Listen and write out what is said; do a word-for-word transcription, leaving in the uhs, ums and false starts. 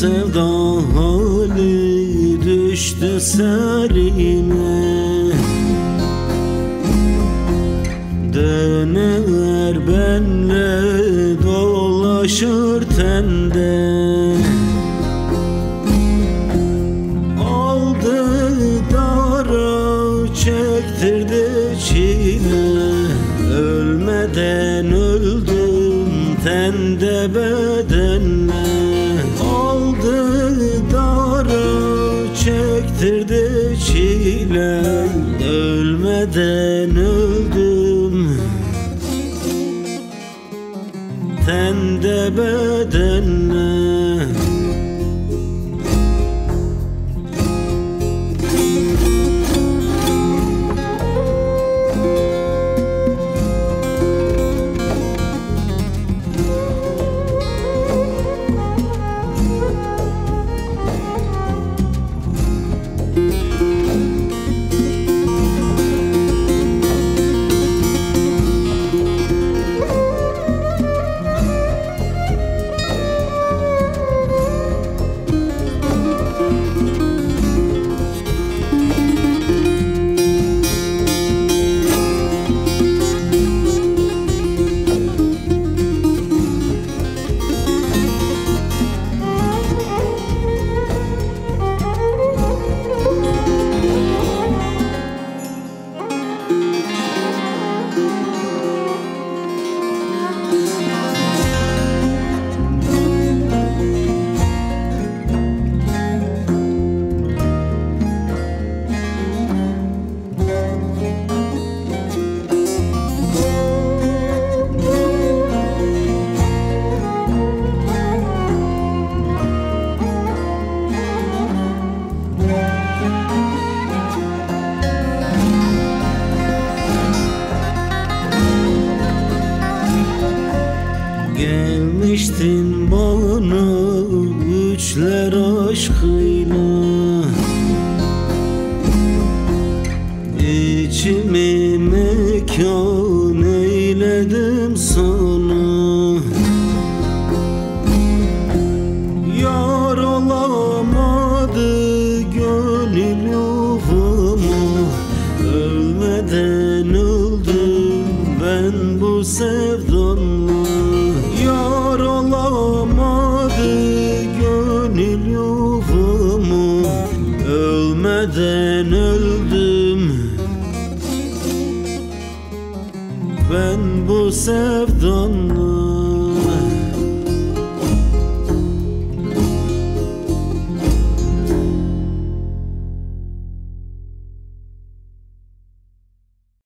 sevda hali düştü serime. Döner benle dolaşır tende. Aldı dara çektirdi çile. Ölmeden öldüm tende bedenle. Aldı dara çektirdi çile. Ölmeden öldüm tende bedenle. Gelmiştin bana üçler aşkıyla. İçimi mekan eyledim sana. Yar olamadı gönül yuvama. Ölmeden öldüm ben bu sevdanla. Yar olamadı gönül yuvamı. Ölmeden öldüm ben bu sevdanla.